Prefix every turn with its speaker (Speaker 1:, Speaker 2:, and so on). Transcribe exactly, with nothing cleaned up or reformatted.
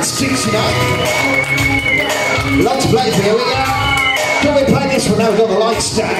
Speaker 1: dance chicks, you know. Lots to play for, here we go. Can we play this one now? We've got the lights down.